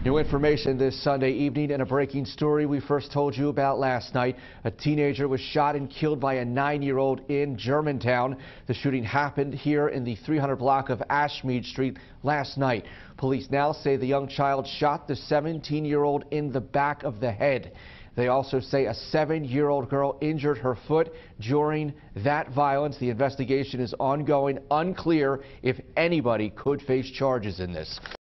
New information this Sunday evening in a breaking story we first told you about last night. A teenager was shot and killed by a 9-year-old in Germantown. The shooting happened here in the 300 block of Ashmead Street last night. Police now say the young child shot the 17-year-old in the back of the head. They also say a 7-year-old girl injured her foot during that violence. The investigation is ongoing. Unclear if anybody could face charges in this.